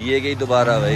ये गई दोबारा भाई।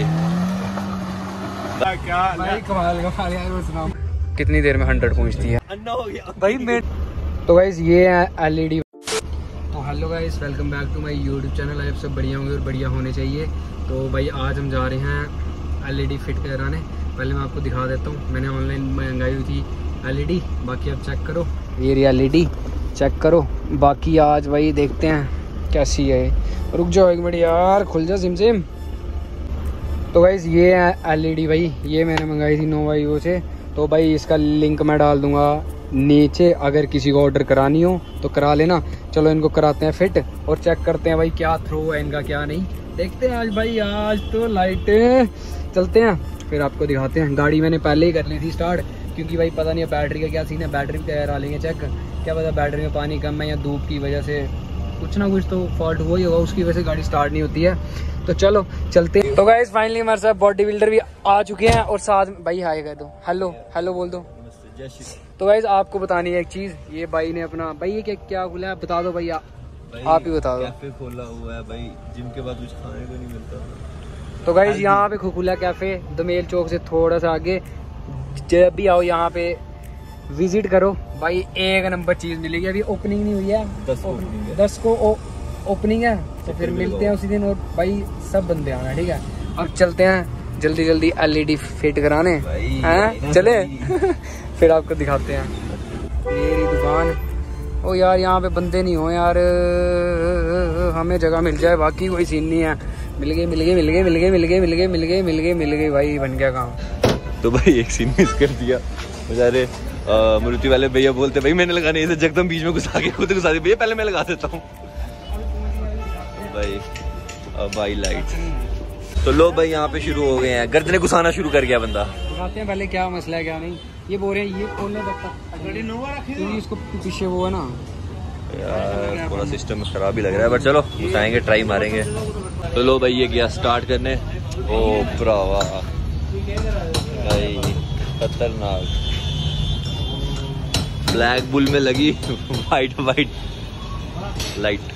क्या भाई कमाल यार, वो सुनाओ कितनी देर में 100 पहुंचती है अन्ना हो गया भाई मैं। तो गाइस ये है LED। तो hello guys, welcome back to my YouTube channel. आप सब बढ़िया होंगे और बढ़िया होने चाहिए। तो भाई आज हम जा रहे हैं LED फिट कराने। पहले मैं आपको दिखा देता हूँ, मैंने ऑनलाइन मंगाई हुई थी LED। बाकी आप चेक करो, ये रही LED, चेक करो। बाकी आज भाई देखते हैं कैसी है। रुक जाओ एक मिनट यार, खुल जा सिम। तो गाइस ये है LED भाई, ये मैंने मंगाई थी नोवा ईवो से। तो भाई इसका लिंक मैं डाल दूंगा नीचे, अगर किसी को ऑर्डर करानी हो तो करा लेना। चलो इनको कराते हैं फिट और चेक करते हैं भाई क्या थ्रो है इनका क्या नहीं। देखते हैं आज भाई, आज तो लाइट चलते हैं फिर आपको दिखाते हैं। गाड़ी मैंने पहले ही कर ली थी स्टार्ट, क्योंकि भाई पता नहीं है बैटरी का क्या सीन है। बैटरी भी करा लेंगे चेक, क्या पता बैटरी में पानी कम है या धूप की वजह से कुछ ना कुछ तो फॉल्ट हुआ ही होगा, उसकी वजह से गाड़ी स्टार्ट नहीं होती है। तो चलो चलते हैं। तो गाइस फाइनली हमारे साथ बॉडी बिल्डर भी आ चुके हैं और साथ में भाई हाय कर दो, हेलो हेलो बोल दो। तो गाइस आपको बतानी है एक चीज, ये भाई ने अपना भाई ये क्या खुला है बता दो भैया, आप ही बता दो। कैफे खोला हुआ है भाई, जिम के बाद कुछ खाने को नहीं मिलता। तो गाइस यहाँ पे खुला कैफे दमेल चौक से थोड़ा सा आगे, जब भी आओ यहाँ पे विजिट करो भाई, एक नंबर चीज मिलेगी। अभी ओपनिंग नहीं हुई है, 10 को ओपनिंग है, तो फिर मिलते हैं उसी दिन। और भाई सब बंदे आना ठीक है। अब चलते हैं जल्दी जल्दी LED फिट कराने हैं, चले फिर आपको दिखाते हैं। मेरी दुकान, ओ यार यहाँ पे बंदे नहीं हो यार, हमें जगह मिल जाए, बाकी कोई सीन नहीं है। मिल गई भाई, बन गया काम। तो भाई एक सीन मिस कर दिया बेचारे मूर्ति वाले भैया, बोलते भाई मैंने लगाने इसे जगदम बीच में घुसा के खुद घुसा दी। भैया पहले मैं लगा देता हूँ भाई। भाई लाइट तो लो भाई यहाँ पे शुरू हो गए हैं, गर्दने घुसाना शुरू कर गया बंदा। दिखाते हैं पहले क्या मसला है क्या नहीं। ये बोल रहे हैं ये खोलने तक इसको पीछे वो है ना यार, पूरा सिस्टम खराब ही लग रहा है, बट चलो घुसाएंगे, ट्राई मारेंगे। तो लो भाई ये गया स्टार्ट करने। ओ ब्रावा भाई खतरनाक, ब्लैक बुल में लगी वाइट लाइट।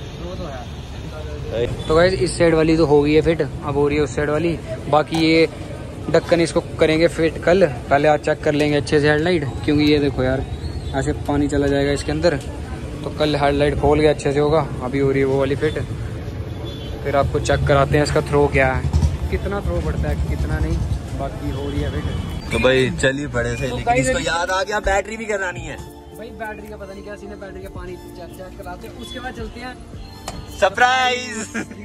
तो गाइस इस साइड वाली तो हो गई है फिट, अब हो रही है उस साइड वाली। बाकी ये ढक्कन इसको करेंगे फिट कल। पहले आज चेक कर लेंगे अच्छे से हेडलाइट, क्योंकि ये देखो यार ऐसे पानी चला जाएगा इसके अंदर। तो कल हेडलाइट खोल के अच्छे से होगा। अभी हो रही है वो वाली फिट, फिर आपको चेक कराते हैं इसका थ्रो क्या है, कितना थ्रो पड़ता है कितना नहीं। बाकी हो रही है फिट। तो भाई चलिए पड़े थे, लेकिन इसको याद आ गया बैटरी भी करानी है भाई। बैटरी का पता नहीं क्या सीन है, बैटरी का पानी चेक कराते हैं, उसके बाद चलते हैं सरप्राइज।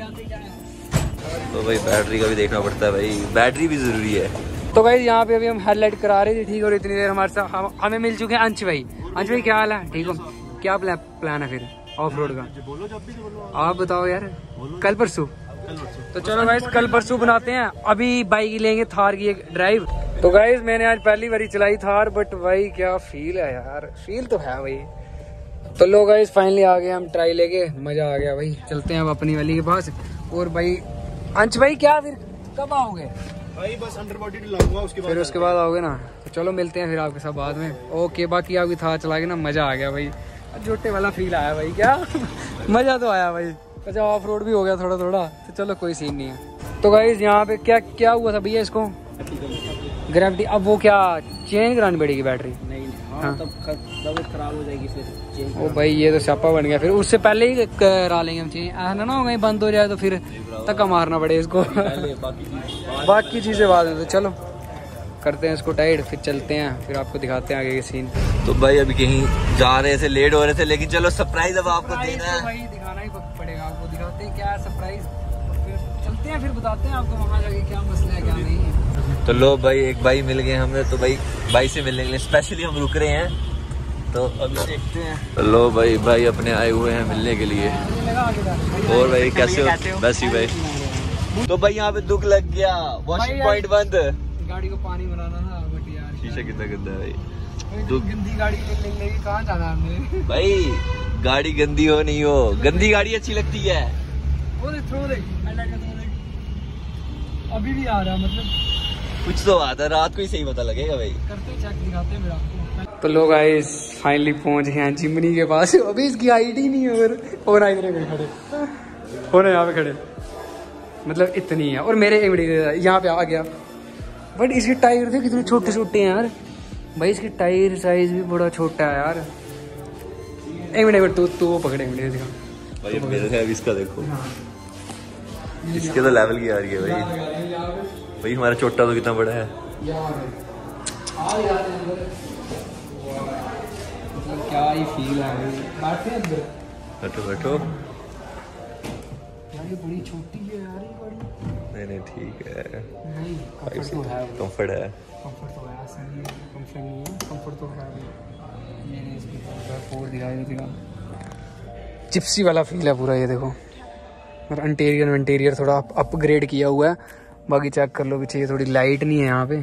तो भाई बैटरी का भी देखना पड़ता है भाई, बैटरी भी जरूरी है। तो भाई यहाँ पे अभी हम हेडलाइट करा रहे थे ठीक, और इतनी देर हमारे साथ हमें मिल चुके हैं अंश भाई। अंश भाई क्या हाल है, ठीक हो? क्या प्लान है फिर ऑफ रोड का, आप बताओ यार। कल परसों तो चलो गाइस कल परसों बनाते हैं। अभी बाइक लेंगे थार की एक ड्राइव। तो गाइस मैंने आज पहली बारी चलाई थार, बट भाई क्या फील है यार, फील तो है भाई। तो लो गाइस फाइनली आ गए हम ट्राई लेके, मजा आ गया भाई। चलते हैं अब अपनी वाली के पास। और भाई अंश भाई क्या फिर कब आओगे भाई? बस अंडर बॉडी लाऊंगा, उसके बाद आओगे ना। तो चलो मिलते हैं फिर आपके साथ बाद में। ओके बाकी आपकी थार चला के ना मजा आ गया भाई, जोटे वाला फील आया भाई क्या मजा तो आया भाई। अच्छा ऑफ रोड भी हो गया थोड़ा थोड़ा, तो चलो कोई सीन नहीं है। तो गाइस यहाँ पे क्या हुआ था भैया इसको ग्रेविटी, अब वो क्या चेंज करानी पड़ेगी बैटरी? नहीं हाँ। तब खराब हो जाएगी फिर। ओ भाई ये तो स्यापा बन गया, फिर उससे पहले ही करा लेंगे हम चेंज। ऐसा ना हो गई बंद हो जाए तो फिर धक्का मारना पड़े इसको बाकी चीजें बाद में। तो चलो करते हैं इसको टाइट, फिर चलते हैं, फिर आपको दिखाते हैं आगे के सीन। तो भाई अभी कहीं जा रहे थे, लेट हो रहे थे, लेकिन चलो सरप्राइज अब आपको देना है भाई, दिखाना ही पड़ेगा आपको। दिखाते हैं क्या है सरप्राइज, फिर चलते हैं, फिर बताते हैं आपको वहाँ जाके क्या मसला है क्या नहीं है। तो लो भाई एक भाई मिल गए हमें, तो भाई से मिलने के लिए स्पेशली हम रुक रहे हैं। तो अभी देखते हैं। तो लो भाई अपने आए हुए हैं मिलने के लिए। और भाई कैसे हो? बस ही भाई। तो भाई यहाँ पे दुख लग गया, वॉशिंग पॉइंट बंद, गाड़ी को पानी बनाना था, बट यार शीशा कितना गंदा है भाई। गंदी गाड़ी लेके कहाँ जाना हमने भाई? गाड़ी गंदी हो नहीं हो, गंदी गाड़ी अच्छी लगती है। वो देख थ्रो देख, अभी भी आ रहा, मतलब कुछ तो आता है, रात को ही सही पता लगेगा भाई। करते चेक दिखाते हैं आपको। तो लोग आए फाइनली पहुंच गए हैं जिमनी के पास। अभी इसकी आईडी नहीं है और इधर खड़े होने यहाँ पे खड़े। मतलब इतनी है। और मेरे यहाँ पे आ गया, बट इसके टायर थे कितने छोटे छोटे हैं यार भाई, इसके टायर साइज भी बड़ा छोटा है यार। एक मिनट तू वो पकड़े भाई मेरे से इसका देखो, इसके तो लेवल की आ रही है भाई। भाई हमारा छोटा तो कितना बड़ा है मतलब क्या ही फील है। बैठो बैठो। यार ये बड़ी छोटी है यार, ये बड़ी नहीं ठीक है, नहीं कंफर्ट तो है, कंफर्ट है, कंफर्ट तो है, ऐसा नहीं है कंफर्ट नहीं है, कंफर्ट तो है। मैंने इसकी फोर दिखाई देगा, चिप्सी वाला फील है पूरा ये देखो। और इंटीरियर थोड़ा अपग्रेड किया हुआ है। बाकी चेक कर लो पीछे, ये थोड़ी लाइट नहीं है यहाँ पे।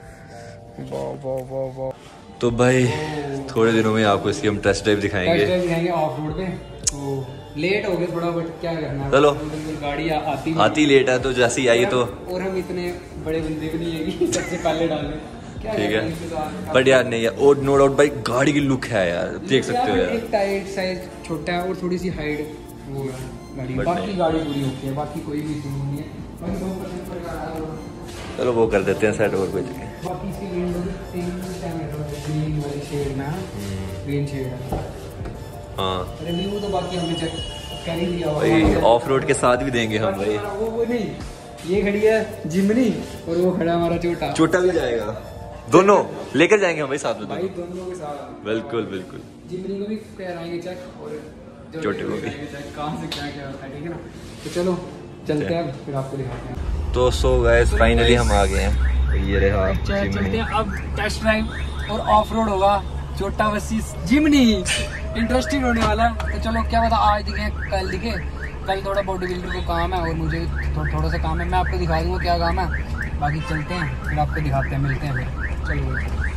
वाह। तो भाई थोड़े दिनों में आपको इसकी हम टेस्ट ड्राइव दिखाएंगे ऑफ रोड पे। तो लेट हो गए थोड़ा, बट क्या करना है, चलो गाड़ी आती लेट है तो जैसे ही आई तो। और हम इतने बड़े बंदे भी नहीं है कि सबसे पहले डालें, ठीक है। बट यार नहीं यार, और नो डाउट भाई गाड़ी की लुक है यार, देख सकते हो यार। एक टायर साइज छोटा है और थोड़ी सी हाइट वो है गाड़ी, बाकी गाड़ी पूरी होती है, बाकी कोई भी इशू नहीं है। बाकी 2% पर चलो वो कर देते हैं सेट और कुछ। बाकी इसकी विंडो भी ग्रीन वाली शेड में, ग्रीन शेड है। हाँ रिव्यू तो बाकी हमने चेक कर ही लिया भाई, ऑफ रोड के साथ भी देंगे हम भाई। वो नहीं, ये खड़ी है जिमनी और वो खड़ा हमारा छोटा भी जाएगा, दोनों लेकर जाएंगे हम भाई साथ में भाई, दोनों के साथ। बिल्कुल बिल्कुल। जिमनी को भी कराएंगे चेक और छोटे को भी, कहाँ से क्या होता है, ठीक है ना। तो चलो चलते हैं, फिर आपको दिखाते हैं। तो सो गाइस फाइनली हम आ गए हैं, ये रहा चलते हैं अब टेस्ट ड्राइव और ऑफ रोड होगा छोटा वर्सेस जिमनी। इंटरेस्टिंग होने वाला है। तो चलो क्या पता आज दिखे कल दिखे, कल थोड़ा बॉडी बिल्डर को काम है और मुझे थोड़ा सा काम है, मैं आपको दिखा दूंगा क्या काम है। बाकी चलते हैं फिर आपको दिखाते हैं, मिलते हैं फिर। चलो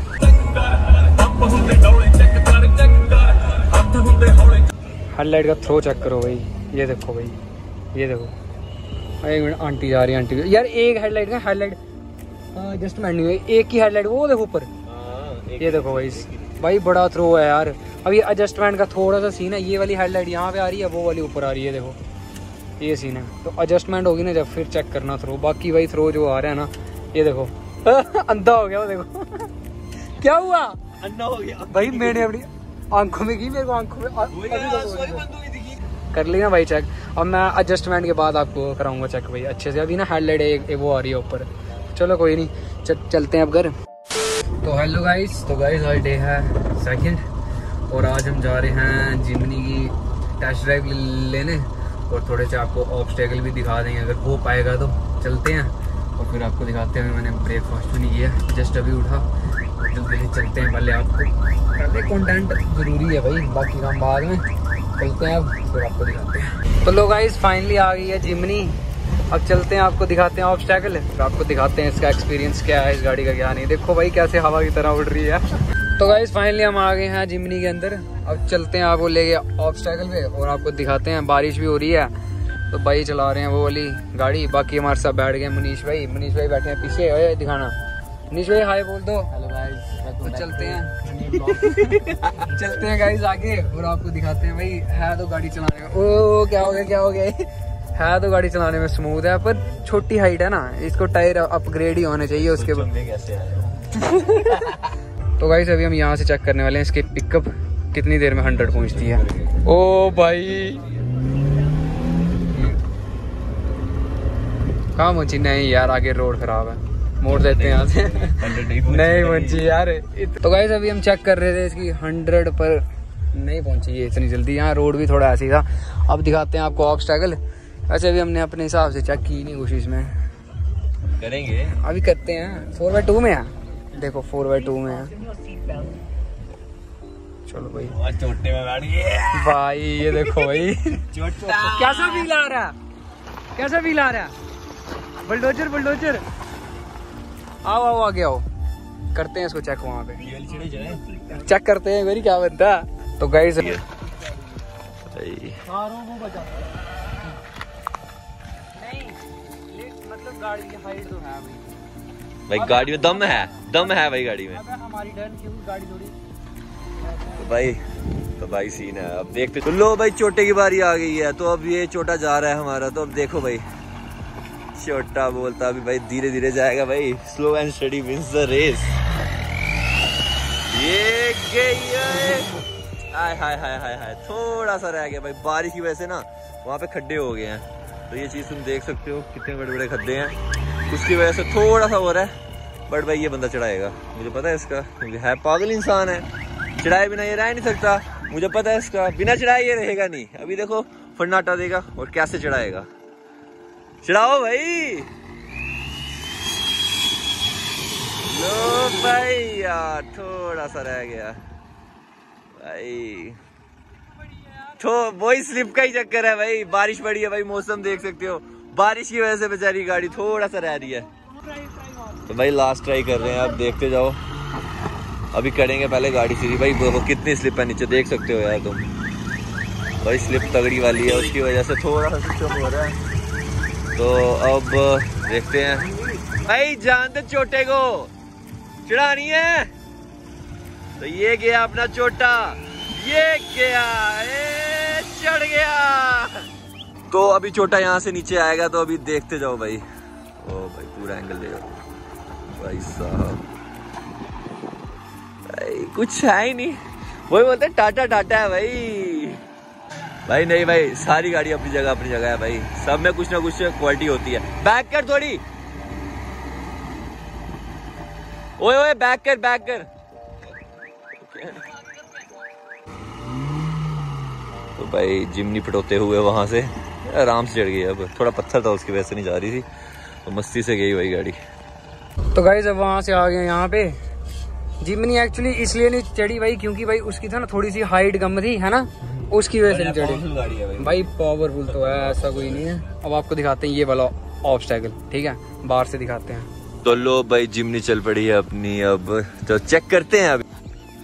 हेडलाइट का थ्रो चेक करो भाई, ये देखो भाई, ये देखो। एक मिनट, आंटी जा रही है, आंटी यार एक हेडलाइट का हेडलाइट जस्ट मैंने एक ही हेडलाइट, वो देखो ऊपर, ये देखो भाई बड़ा थ्रो है यार। अब ये एडजस्टमेंट का थोड़ा सा सीन है, ये वाली हेडलाइट यहाँ पे आ रही है, वो वाली ऊपर आ रही है, देखो ये सीन है। तो एडजस्टमेंट होगी ना जब, फिर चेक करना थ्रो। बाकी भाई थ्रो जो आ रहा है ना, ये देखो अंधा हो गया वो देखो क्या हुआ, अंधा हो गया भाई। मैंने अपनी आंखों में की, मेरे को आंखों में कर लिया भाई चेक। अब मैं एडजस्टमेंट के बाद आपको कराऊंगा चेक भाई अच्छे से। अभी ना हेडलाइट एक वो आ रही है ऊपर। चलो कोई नहीं, चलते हैं अब घर। तो हेलो गाइस, आज डे है 2 और आज हम जा रहे हैं जिमनी की टेस्ट ड्राइव लेने और थोड़े से आपको ऑब्स्टेकल भी दिखा देंगे अगर हो पाएगा तो। चलते हैं और फिर आपको दिखाते हैं। मैंने ब्रेकफास्ट भी नहीं किया, जस्ट अभी उठा, जल्दी चलते हैं। पहले आपको पहले कंटेंट ज़रूरी है भाई, बाकी काम बाद में। चलते हैं अब, फिर आपको दिखाते हैं। तो लोग गाइस फाइनली आ गई है जिमनी। अब चलते हैं, आपको दिखाते हैं ऑब्स्टेकल, फिर आपको दिखाते हैं इसका एक्सपीरियंस क्या है, इस गाड़ी का क्या नहीं। देखो भाई कैसे हवा की तरह उड़ रही है। तो गाइस फाइनली हम आ गए हैं जिमनी के अंदर। अब चलते हैं, आपको ले गए ऑब्स्टेकल पे और आपको दिखाते हैं। बारिश भी हो रही है तो भाई चला रहे हैं वो वाली गाड़ी। बाकी हमारे साथ बैठ गए मनीष भाई बैठे हैं पीछे। दिखाना मनीष भाई, हाय बोल दो। हेलो गाइस, तो चलते हैं चलते हैं गाइस आगे और आपको दिखाते हैं। भाई है तो गाड़ी चलाने में, ओ क्या हो गया है तो गाड़ी चलाने में स्मूथ है, पर छोटी हाइट है ना, इसको टायर अपग्रेड ही होने चाहिए उसके बाद। तो गाइस अभी हम यहाँ से चेक करने वाले हैं इसकी पिकअप कितनी देर में 100 पहुँचती है। ओ भाई कहाँ पहुँची? नहीं यार, आगे रोड खराब है, मोड़ देते हैं यहाँ से। नहीं पहुँची यार। तो गाइस अभी हम चेक कर रहे थे इसकी 100 पर नहीं पहुँची है इतनी जल्दी। यहाँ रोड भी थोड़ा ऐसी था। अब दिखाते हैं आपको ऑब्स्टेकल। वैसे अभी हमने अपने हिसाब से चेक की नहीं कुछ, इसमें करेंगे अभी करते हैं। 4x2 में है, देखो 4x2 में है। चलो भाई, छोटे में बैठ गए भाई, ये देखो भाई कैसा फील आ रहा है, कैसा फील आ रहा है। बुलडोजर आओ आगे आओ, करते हैं इसको चेक वहाँ पे, चेक करते हैं मेरी क्या बनता है। तो गाइस मतलब गाड़ी की हाइट तो है भाई, गाड़ी में दम है भाई गाड़ी में। हमारी टर्न क्योंकि गाड़ी थोड़ी तो भाई सीन है। अब देखते, तो लो भाई छोटे की बारी आ गई है। तो अब ये छोटा जा रहा है हमारा। तो अब देखो भाई छोटा बोलता अभी भाई धीरे धीरे जाएगा भाई, slow and steady wins the race. ये गई हाय हाय हाय हाय हाय, थोड़ा सा रह गया भाई, बारिश की वजह से ना वहाँ पे खड्डे हो गए हैं, तो ये चीज़ तुम देख सकते हो कितने बड़े बड़े खड्डे हैं, उसकी वजह से थोड़ा सा हो रहा है। बट भाई ये बंदा चढ़ाएगा, मुझे पता है इसका, क्योंकि है पागल इंसान है, चढ़ाए बिना ये रह नहीं सकता, मुझे पता है इसका, बिना चढ़ाए ये रहेगा नहीं। अभी देखो फन्नाटा देगा और कैसे चढ़ाएगा, चढ़ाओ भाई। लो भाई यार थोड़ा सा रह गया भाई, तो वही स्लिप का ही चक्कर है भाई, बारिश पड़ी है भाई, मौसम देख सकते हो, बारिश की वजह से बेचारी गाड़ी थोड़ा सा रह रही है। तो भाई लास्ट ट्राई कर रहे हैं, आप देखते जाओ, अभी करेंगे पहले गाड़ी सीधी। भाई वो कितनी स्लिप है नीचे देख सकते हो यार तुम, भाई स्लिप तगड़ी वाली है, उसकी वजह से थोड़ा सा सिस्टम हो रहा है। तो अब देखते हैं भाई, जानते छोटे को चढ़ानी है, तो ये गया अपना छोटा, ये गया चढ़ गया। तो अभी छोटा यहाँ से नीचे आएगा, तो अभी देखते जाओ भाई। ओ भाई पूरा एंगल ले जाओ भाई साहब, भाई कुछ है ही नहीं, वही बोलते हैं टाटा टाटा है भाई। भाई नहीं भाई, सारी गाड़ी अपनी जगह है भाई, सब में कुछ ना कुछ क्वालिटी होती है। बैक कर थोड़ी, ओए ओए बैक कर। तो भाई जिमनी फटोते हुए वहां से आराम से चढ़ गई, अब थोड़ा पत्थर था उसकी वजह से नहीं जा रही थी, तो मस्ती से गई भाई गाड़ी। तो गाइस अब वहां से आ गए यहाँ पे, जिमनी एक्चुअली इसलिए नहीं चढ़ी भाई क्योंकि भाई उसकी था ना थोड़ी सी हाइट कम थी, है ना, उसकी वजह से नहीं चढ़ी। भाई पावरफुल तो है, ऐसा कोई नहीं है। अब आपको दिखाते हैं ये वाला ऑब्स्टैकल, ठीक है, बाहर से दिखाते हैं। तो लो भाई जिमनी चल पड़ी है अपनी, अब तो चेक करते हैं। अभी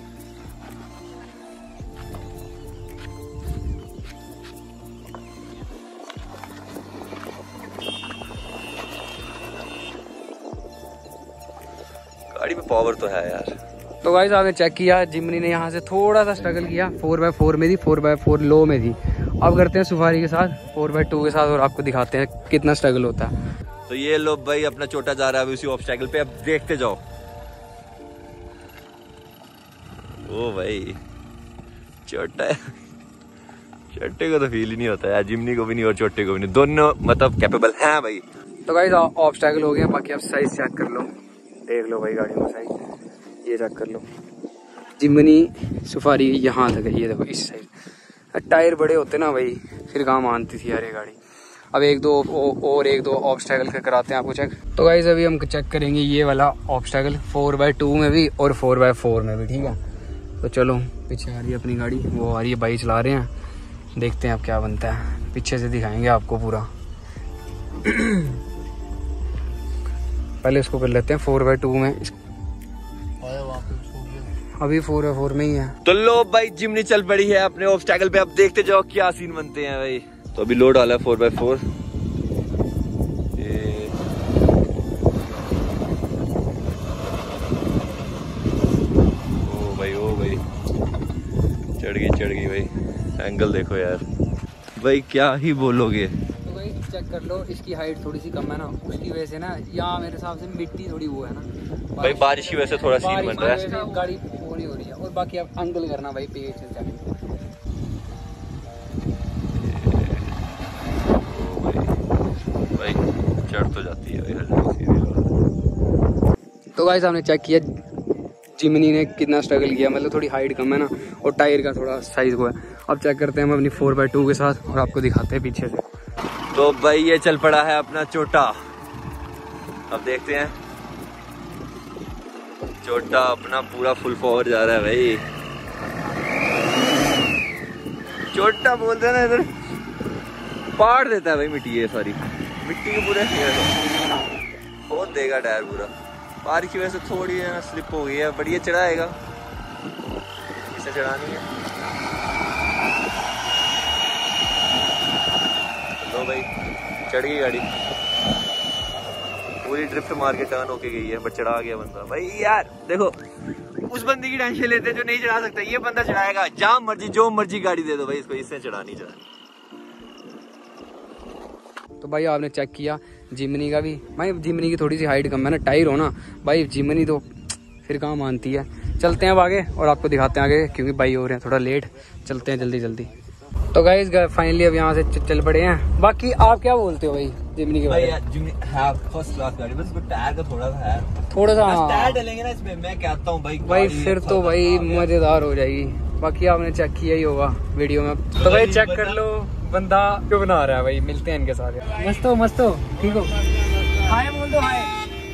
गाड़ी में पावर तो है यार। तो गाइस आपने चेक किया, जिमनी ने यहाँ से थोड़ा सा स्ट्रगल किया, 4x4 में थी, 4x4 लो में थी। अब करते हैं सफारी के साथ 4x2 के साथ, और आपको दिखाते हैं कितना स्ट्रगल होता है। तो ये लो भाई अपना छोटा जा रहा है उसी ऑब्स्टैकल पे, अब देखते जाओ। ओ भाई छोटा है, छोटे को तो फील ही नहीं होता है, जिमनी को भी नहीं और छोटे को भी नहीं, दोनों मतलब कैपेबल हैं भाई। तो गाइस ऑब्स्टैकल हो गया, बाकी आप साइज चेक कर लो, देख लो भाई गाड़ी का साइज, ये चेक कर लो। जिमनी सफारी यहाँ तक है, ये देखो इस साइड। टायर बड़े होते ना भाई, फिर काम आती थी यार ये गाड़ी। अब एक दो ऑब्स्टैकल के कराते हैं आपको चेक। तो गाइस अभी हम चेक करेंगे ये वाला ऑब्स्टैकल 4x2 में भी और 4x4 में भी, ठीक है। तो चलो, पीछे आ रही है अपनी गाड़ी, वो आ रही है, भाई चला रहे हैं, देखते हैं अब क्या बनता है, पीछे से दिखाएंगे आपको पूरा। पहले इसको कर लेते हैं 4x2 में, अभी 4x4 में ही है। तो लो भाई जिमनी चल पड़ी है अपने ऑब्स्टैकल पे, अब देखते जाओ क्या सीन बनते हैं भाई। तो अभी लोड वाला है 4x4, ओ भाई चढ़ गई भाई, एंगल देखो यार भाई, क्या ही बोलोगे। तो भाई चेक कर लो, इसकी हाइट थोड़ी सी कम है ना, उसकी वजह से ना यहाँ मेरे हिसाब से मिट्टी थोड़ी वो है ना भाई, बारिश की वजह से थोड़ा सीन बन रहा है, गाड़ी वो नहीं हो रही है। और बाकी आप एंगल करना भाई, पेज से भाई चढ़ तो जाती है भाई। तो गाइस हमने चेक किया जिमनी ने कितना स्ट्रगल किया, मतलब थोड़ी हाइट कम है ना, और टायर का थोड़ा साइज हुआ है। अब चेक करते हैं हम अपनी 4x2 के साथ, और आपको दिखाते हैं पीछे से। तो भाई ये चल पड़ा है अपना छोटा, अब देखते हैं। छोटा अपना पूरा फुल फॉरवर्ड जा रहा है भाई, छोटा बोलते हैं ना इधर पाड़ देता है भाई मिट्टी, ये सारी मिट्टी के पूरे बहुत देगा टायर पूरा। बारिश की वजह से थोड़ी है ना स्लिप हो गई है, बट ये चढ़ाएगा, इसे चढ़ानी है। लो भाई चढ़ गई गाड़ी, पूरी ड्रिफ्ट मार के टर्न होके गई है, बट चढ़ा गया बंदा। भाई यार देखो, उस बंदे की टेंशन लेते जो नहीं चढ़ा सकता, ये बंदा चढ़ाएगा, जहाँ मर्जी जो मर्जी गाड़ी दे दो भाई इसको, इससे चढ़ानी चाहिए। तो भाई आपने चेक किया जिमनी का भी भाई, जिमनी की थोड़ी सी हाइट कम है ना, टायर हो ना भाई, जिमनी तो फिर कहाँ मानती है। चलते हैं अब आगे और आपको दिखाते हैं आगे, क्योंकि भाई हो रहे हैं थोड़ा लेट, चलते हैं जल्दी जल्दी। तो गाइस फाइनली अब यहाँ से चल पड़े हैं। बाकी आप क्या बोलते हो भाई जिमनी के बारे में? जिमनी है फर्स्ट क्लास गाड़ी, बस टायर का थोड़ा सा है, थोड़ा सा टायर डालेंगे ना इसमें, मैं कहता हूँ भाई फिर तो भाई मजेदार हो जाएगी। बाकी आपने चेक किया ही होगा वीडियो में, तो भाई चेक कर लो बंदा क्यों बना रहा है भाई। मिलते हैं इनके साथ। मस्त हो ठीक हो, हाय बोल दो हाय।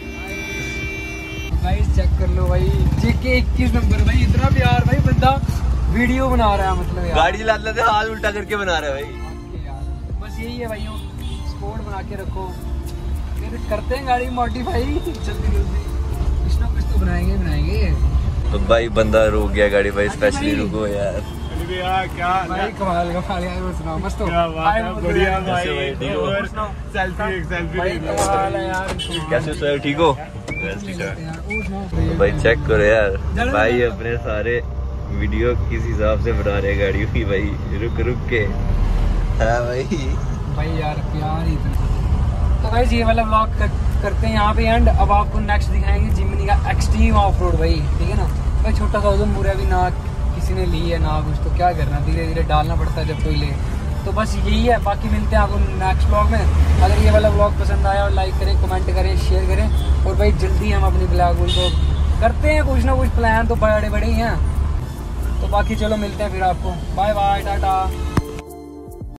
भाई चेक कर लो भाई, JK 21 नंबर भाई, इतना प्यार भाई, बंदा वीडियो बना रहा है मतलब यार। गाड़ी चला लेते हाथ उल्टा करके बना रहा है भाई यार, बस यही है भाइयों, स्पोर्ट बना के रखो, फिर करते हैं गाड़ी मॉडिफाई जल्दी कुछ ना कुछ तो बनाएंगे। तो भाई बंदा रुक गया गाड़ी भाई, स्पेशली रुको यार। क्या भाई कमाल यार, वो सुनाओ मस्त हो, बढ़िया भाई, कैसे सर ठीक हो? तो भाई चेक करो यार, भाई अपने सारे वीडियो किस हिसाब से बना रहे गाड़ी की भाई, रुक के है भाई यार प्यार ही। तो गाइस ये वाला व्लॉग करते हैं यहाँ पे एंड। अब आपको नेक्स्ट दिखाएंगे जिमनी का एक्सट्रीम ऑफ रोड भाई, ठीक है ना भाई। छोटा सा उधमपुर है, अभी ना किसी ने ली है ना कुछ, तो क्या करना, धीरे धीरे डालना पड़ता है जब कोई ले। तो बस यही है, बाकी मिलते हैं आपको नेक्स्ट व्लॉग में। अगर ये वाला व्लॉग पसंद आया और लाइक करें, कमेंट करें, शेयर करें, और भाई जल्दी हम अपनी ब्लॉग को करते हैं कुछ ना कुछ प्लान, तो बड़े ही हैं। तो बाकी चलो मिलते हैं फिर आपको, बाय बाय टाटा।